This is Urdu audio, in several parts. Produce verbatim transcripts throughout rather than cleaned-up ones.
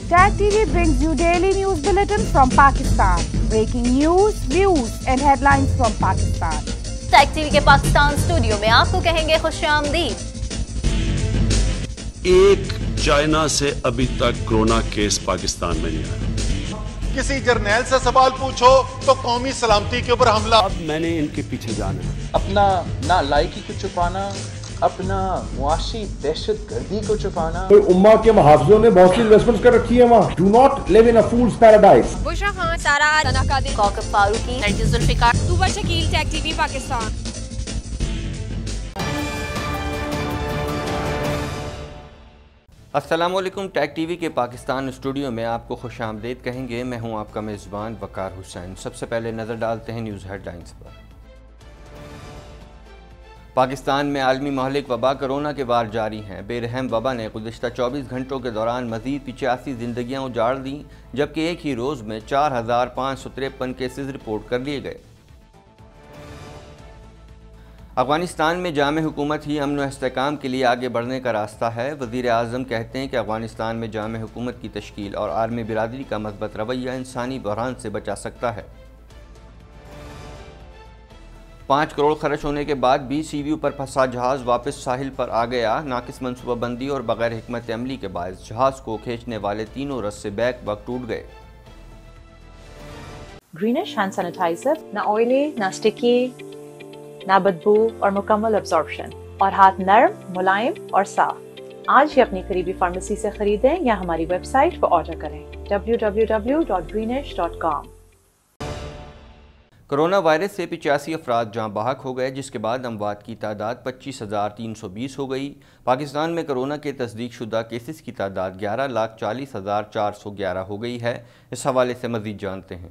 Tag T V brings you daily news bulletin from Pakistan. Breaking news, views and headlines from Pakistan. Tag T V کے پاکستان اسٹوڈیو میں آپ کو کہیں گے خوش آمدید۔ ایک چائنا سے ابھی تک کورونا کیس پاکستان میں نہیں آیا۔ کسی جرنیل سے سوال پوچھو تو قومی سلامتی کے اوپر حملہ۔ اب میں نے ان کے پیچھے جانا ہے۔ اپنا نالائکی کو چھپانا، اپنا معاشی دہشت گردی کو چھپانا۔ امہ کے محافظوں نے بہت سی انویسٹمنٹس کر رکھی ہیں وہاں۔ Do not live in a fool's paradise. Bushra Khan, Sara Sana Qadri, Kaukab Farooqi, Nargis Zulfiqar, Tooba Shakeel, tag T V Pakistan. السلام علیکم، ٹیگ ٹی وی کے پاکستان اسٹوڈیو میں آپ کو خوش آمدید کہیں گے۔ میں ہوں آپ کا میزبان وقار حسین۔ سب سے پہلے نظر ڈالتے ہیں نیوز ہیڈ لائنز پر۔ پاکستان میں عالمی مہلک وبا کرونا کے وار جاری ہیں۔ بے رحم وبا نے گزشتہ چوبیس گھنٹوں کے دوران مزید پچاسی زندگیاں اجاڑ دیں، جبکہ ایک ہی روز میں چار ہزار پانچ سو تریپن کیسز رپورٹ کر لیے گئے۔ افغانستان میں جامع حکومت ہی امن و استحکام کے لیے آگے بڑھنے کا راستہ ہے۔ وزیر اعظم کہتے ہیں کہ افغانستان میں جامع حکومت کی تشکیل اور عالمی برادری کا مثبت رویہ انسانی بحران سے بچا سکتا ہے۔ پانچ کروڑ خرچ ہونے کے بعد بھی سی ویو پر پھنسا جہاز واپس ساحل پر آ گیا۔ ناقص منصوبہ بندی اور بغیر حکمت عملی کے باعث جہاز کو کھینچنے والے تینوں رسے بیک وقت ٹوٹ گئے۔ گرینش ہینڈ سینیٹائزر نہ آئلی نہ اسٹکی نہ بدبو اور مکمل ابزارپشن، اور ہاتھ نرم، ملائم اور صاف۔ آج ہی اپنی قریبی فارمیسی سے خریدیں یا ہماری ویب سائٹ پر آرڈر کریں W W W dot greenish dot com. Corona virus سے پچاسی افراد جاں بحق ہو گئے، جس کے بعد اموات کی تعداد پچیس ہزار تین سو بیس ہو گئی۔ پاکستان میں کرونا کے تصدیق شدہ کیسز کی تعداد گیارہ لاکھ چالیس ہزار چار سو گیارہ ہو گئی ہے۔ اس حوالے سے مزید جانتے ہیں۔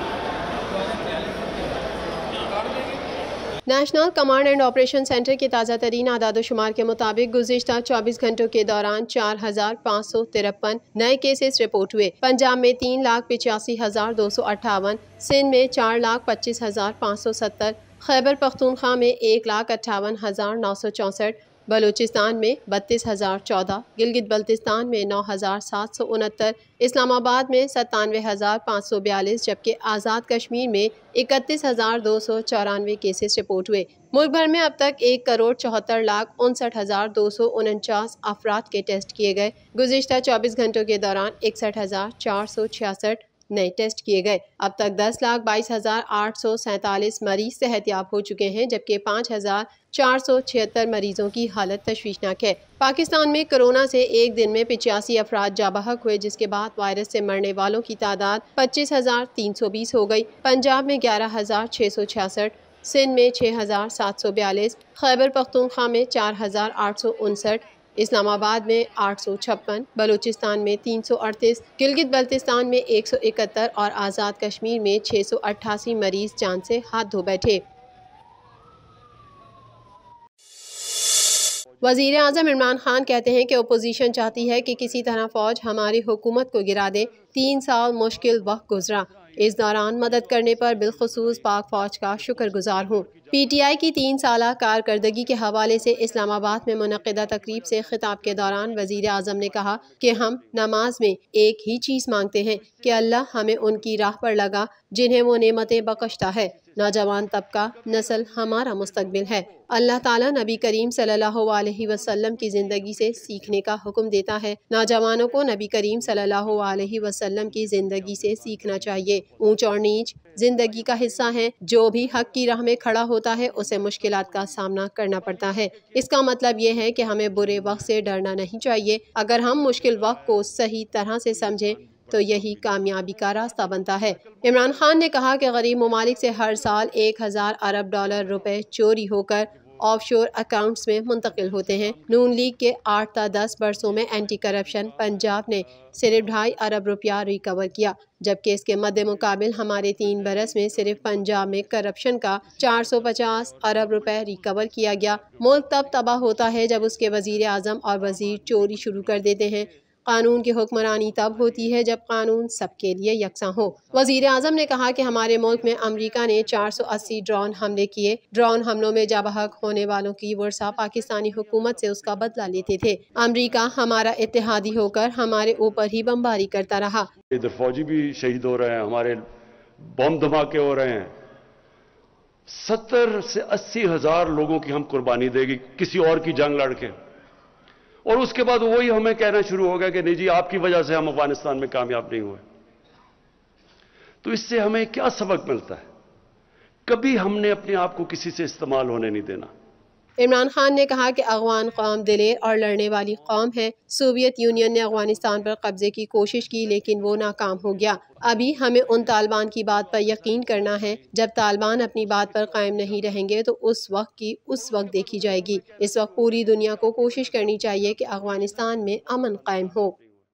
National command and operation centre کے تازہ ترین اعداد و شمار کے مطابق گزشتہ چوبیس گھنٹوں کے دوران چار ہزار پانچ سو ترپن نئے کیسز رپورٹ ہوئے۔ پنجاب میں تین لاکھ پچاسی ہزار دو سو اٹھاون، سندھ میں چار لاکھ پچیس ہزار پانچ سو ستر، خیبر پختونخوا میں ایک لاکھ اٹھاون ہزار نو سو چونسٹھ، بلوچستان میں بتیس ہزار چودہ، گلگت بلتستان میں نو ہزار سات سو انہتر، اسلام آباد میں ستانوے ہزار پانچ سو بیالیس، جبکہ آزاد کشمیر میں اکتیس ہزار دو سو چورانوے کیسز رپورٹ ہوئے۔ ملک بھر میں اب تک ایک کروڑ چوہتر لاکھ انسٹھ ہزار دو سو انچاس افراد کے ٹیسٹ کیے گئے۔ گزشتہ چوبیس گھنٹوں کے دوران اکسٹھ ہزار چار سو چھیاسٹھ نئے ٹیسٹ کیے گئے۔ اب تک دس لاکھ بائیس ہزار آٹھ سو سینتالیس مریض صحت یاب ہو چکے ہیں، جبکہ پانچ ہزار چار سو چھہتر مریضوں کی حالت تشویشناک ہے۔ پاکستان میں کرونا سے ایک دن میں پچاسی افراد جاں بحق ہوئے، جس کے بعد وائرس سے مرنے والوں کی تعداد پچیس ہزار تین سو بیس ہو گئی۔ پنجاب میں گیارہ ہزار چھ سو چھیاسٹھ، سندھ میں چھ ہزار سات سو بیالیس، خیبر پختونخوا میں چار ہزار آٹھ سو انسٹھ، اسلام آباد میں آٹھ سو چھپن، بلوچستان میں تین سو اڑتیس، گلگت بلتستان میں ایک سو اکہتر اور آزاد کشمیر میں چھ سو اٹھاسی مریض جان سے ہاتھ دھو بیٹھے۔ وزیر اعظم عمران خان کہتے ہیں کہ اپوزیشن چاہتی ہے کہ کسی طرح فوج ہماری حکومت کو گرا دے۔ تین سال مشکل وقت گزرا، اس دوران مدد کرنے پر بالخصوص پاک فوج کا شکر گزار ہوں۔ پی ٹی آئی کی تین سالہ کارکردگی کے حوالے سے اسلام آباد میں منعقدہ تقریب سے خطاب کے دوران وزیر اعظم نے کہا کہ ہم نماز میں ایک ہی چیز مانگتے ہیں کہ اللہ ہمیں ان کی راہ پر لگا جنہیں وہ نعمتیں بخشتا ہے۔ نوجوان طبقہ نسل ہمارا مستقبل ہے۔ اللہ تعالیٰ نبی کریم صلی اللہ علیہ وسلم کی زندگی سے سیکھنے کا حکم دیتا ہے۔ نوجوانوں کو نبی کریم صلی اللہ علیہ وسلم کی زندگی سے سیکھنا چاہیے۔ اونچ اور نیچ زندگی کا حصہ ہیں۔ جو بھی حق کی راہ میں کھڑا ہوتا ہے اسے مشکلات کا سامنا کرنا پڑتا ہے۔ اس کا مطلب یہ ہے کہ ہمیں برے وقت سے ڈرنا نہیں چاہیے۔ اگر ہم مشکل وقت کو صحیح طرح سے سمجھیں تو یہی کامیابی کا راستہ بنتا ہے۔ عمران خان نے کہا کہ غریب ممالک سے ہر سال ایک ہزار ارب ڈالر روپے چوری ہو کر آف شور اکاؤنٹس میں منتقل ہوتے ہیں۔ نون لیگ کے آٹھ تا دس برسوں میں اینٹی کرپشن پنجاب نے صرف ڈھائی ارب روپیہ ریکور کیا، جبکہ اس کے مد مقابل ہمارے تین برس میں صرف پنجاب میں کرپشن کا چار سو پچاس ارب روپے ریکور کیا گیا۔ ملک تب تباہ ہوتا ہے جب اس کے وزیر اعظم اور وزیر چوری شروع کر دیتے ہیں۔ قانون کی حکمرانی تب ہوتی ہے جب قانون سب کے لیے یکساں ہو۔ وزیر اعظم نے کہا کہ ہمارے ملک میں امریکہ نے چار سو اسی ڈرون حملے کیے۔ ڈرون حملوں میں جاں بحق ہونے والوں کی ورثہ پاکستانی حکومت سے اس کا بدلہ لیتے تھے۔ امریکہ ہمارا اتحادی ہو کر ہمارے اوپر ہی بمباری کرتا رہا۔ ادھر فوجی بھی شہید ہو رہے ہیں، ہمارے بم دھماکے ہو رہے ہیں، ستر سے اسی ہزار لوگوں کی ہم قربانی دے گی کسی اور کی جنگ لڑ کے، اور اس کے بعد وہی ہمیں کہنا شروع ہو گیا کہ نہیں جی آپ کی وجہ سے ہم افغانستان میں کامیاب نہیں ہوئے۔ تو اس سے ہمیں کیا سبق ملتا ہے؟ کبھی ہم نے اپنے آپ کو کسی سے استعمال ہونے نہیں دینا۔ عمران خان نے کہا کہ افغان قوم دلیر اور لڑنے والی قوم ہے۔ سوویت یونین نے افغانستان پر قبضے کی کوشش کی لیکن وہ ناکام ہو گیا۔ ابھی ہمیں ان طالبان کی بات پر یقین کرنا ہے۔ جب طالبان اپنی بات پر قائم نہیں رہیں گے تو اس وقت کی اس وقت دیکھی جائے گی۔ اس وقت پوری دنیا کو کوشش کرنی چاہیے کہ افغانستان میں امن قائم ہو۔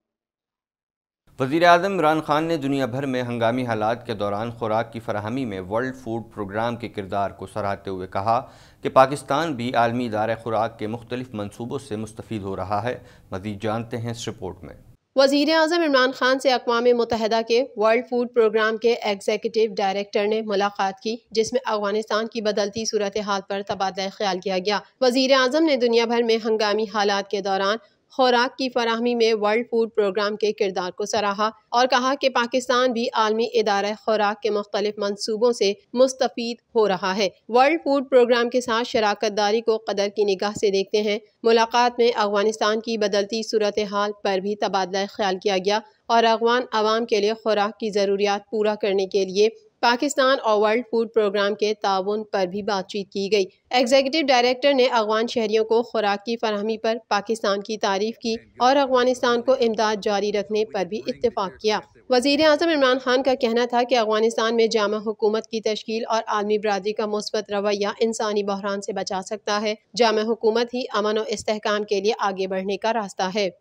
وزیر اعظم عمران خان نے دنیا بھر میں ہنگامی حالات کے دوران خوراک کی فراہمی میں ورلڈ فوڈ پروگرام کے کردار کو سراہتے ہوئے کہا کہ پاکستان بھی عالمی ادارہ خوراک کے مختلف منصوبوں سے مستفید ہو رہا ہے۔ مزید جانتے ہیں اس رپورٹ میں۔ وزیر اعظم عمران خان سے اقوام متحدہ کے ورلڈ فوڈ پروگرام کے ایگزیکٹو ڈائریکٹر نے ملاقات کی، جس میں افغانستان کی بدلتی صورتحال پر تبادلہ خیال کیا گیا۔ وزیر اعظم نے دنیا بھر میں ہنگامی حالات کے دوران خوراک کی فراہمی میں ورلڈ فوڈ پروگرام کے کردار کو سراہا اور کہا کہ پاکستان بھی عالمی ادارہ خوراک کے مختلف منصوبوں سے مستفید ہو رہا ہے۔ ورلڈ فوڈ پروگرام کے ساتھ شراکت داری کو قدر کی نگاہ سے دیکھتے ہیں۔ ملاقات میں افغانستان کی بدلتی صورتحال پر بھی تبادلہ خیال کیا گیا اور افغان عوام کے لیے خوراک کی ضروریات پورا کرنے کے لیے پاکستان اور ورلڈ فوڈ پروگرام کے تعاون پر بھی بات چیت کی گئی۔ ایگزیکٹو ڈائریکٹر نے افغان شہریوں کو خوراک کی فراہمی پر پاکستان کی تعریف کی اور افغانستان کو امداد جاری رکھنے پر بھی اتفاق کیا۔ وزیر اعظم عمران خان کا کہنا تھا کہ افغانستان میں جامع حکومت کی تشکیل اور عالمی برادری کا مثبت رویہ انسانی بحران سے بچا سکتا ہے۔ جامع حکومت ہی امن و استحکام کے لیے آگے بڑھنے کا راستہ ہے۔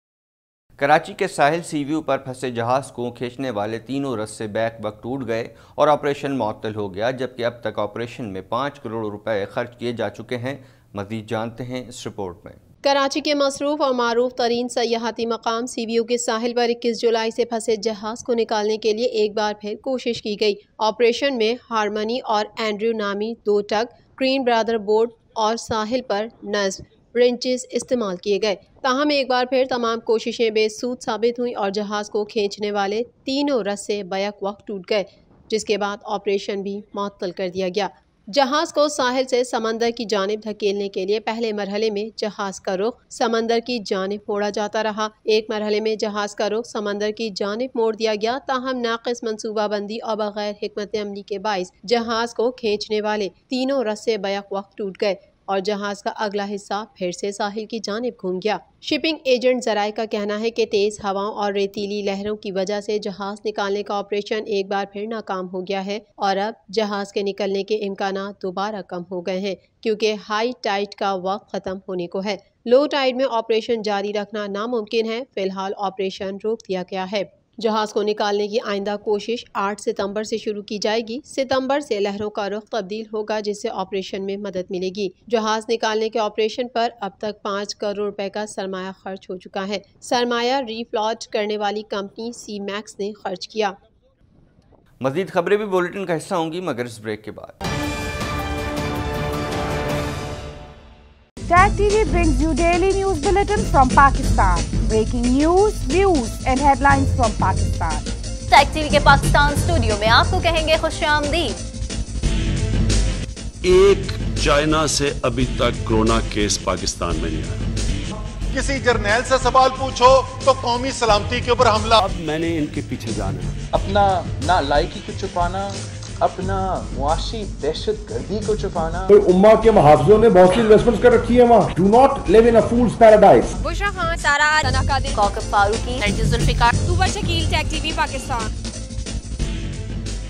کراچی کے ساحل سی ویو پر پھنسے جہاز کو کھینچنے والے تینوں رسے بیک وقت ٹوٹ گئے اور آپریشن معطل ہو گیا، جبکہ اب تک آپریشن میں پانچ کروڑ روپے خرچ کیے جا چکے ہیں۔ مزید جانتے ہیں اس رپورٹ میں۔ کراچی کے مصروف اور معروف ترین سیاحتی مقام سی ویو کے ساحل پر اکیس جولائی سے پھنسے جہاز کو نکالنے کے لیے ایک بار پھر کوشش کی گئی۔ آپریشن میں ہارمنی اور اینڈریو نامی دو ٹگ کرین برادر بورڈ اور ساحل پر نصب رنچز استعمال کیے گئے، تاہم ایک بار پھر تمام کوششیں بے سود ثابت ہوئیں اور جہاز کو کھینچنے والے تینوں رسے بیک وقت ٹوٹ گئے، جس کے بعد آپریشن بھی معطل کر دیا گیا۔ جہاز کو ساحل سے سمندر کی جانب دھکیلنے کے لیے پہلے مرحلے میں جہاز کا رخ سمندر کی جانب موڑا جاتا رہا۔ ایک مرحلے میں جہاز کا رخ سمندر کی جانب موڑ دیا گیا، تاہم ناقص منصوبہ بندی اور بغیر حکمت عملی کے باعث جہاز کو کھینچنے والے تینوں رسے بیک وقت ٹوٹ گئے اور جہاز کا اگلا حصہ پھر سے ساحل کی جانب گھوم گیا۔ شپنگ ایجنٹ ذرائع کا کہنا ہے کہ تیز ہواؤں اور ریتیلی لہروں کی وجہ سے جہاز نکالنے کا آپریشن ایک بار پھر ناکام ہو گیا ہے اور اب جہاز کے نکلنے کے امکانات دوبارہ کم ہو گئے ہیں، کیونکہ ہائی ٹائیڈ کا وقت ختم ہونے کو ہے۔ لو ٹائیڈ میں آپریشن جاری رکھنا ناممکن ہے، فی الحال آپریشن روک دیا گیا ہے۔ جہاز کو نکالنے کی آئندہ کوشش آٹھ ستمبر سے شروع کی جائے گی۔ ستمبر سے لہروں کا رخ تبدیل ہوگا، جس سے آپریشن میں مدد ملے گی۔ جہاز نکالنے کے آپریشن پر اب تک پانچ کروڑ روپے کا سرمایہ خرچ ہو چکا ہے۔ سرمایہ ری فلاٹ کرنے والی کمپنی سی میکس نے خرچ کیا۔ مزید خبریں بھی بلیٹن کا حصہ ہوں گی، مگر اس بریک کے بعد۔ Tag T V brings you daily news bulletin from Pakistan. Breaking news, views and headlines from Pakistan. Tag T V کے پاکستان اسٹوڈیو میں آپ کو کہیں گے خوش آمدید۔ ایک چائنا سے ابھی تک کورونا کیس پاکستان میں نہیں آیا۔ کسی جرنیل سے سوال پوچھو تو قومی سلامتی کے اوپر حملہ۔ اب میں نے ان کے پیچھے جانا ہے۔ اپنا نالائکی کو چھپانا، اپنا معاشی دہشت گردی کو چھپانا۔ امہ کے محافظوں نے بہت سی انویسٹمنٹس کر رکھی ہے وہاں۔ Do not live in a fool's paradise. Bushra Khan, Sara, Sana Qadri, Kaukab Farooqi, Nargis Zulfiqar, Tooba Shakeel, tag T V Pakistan.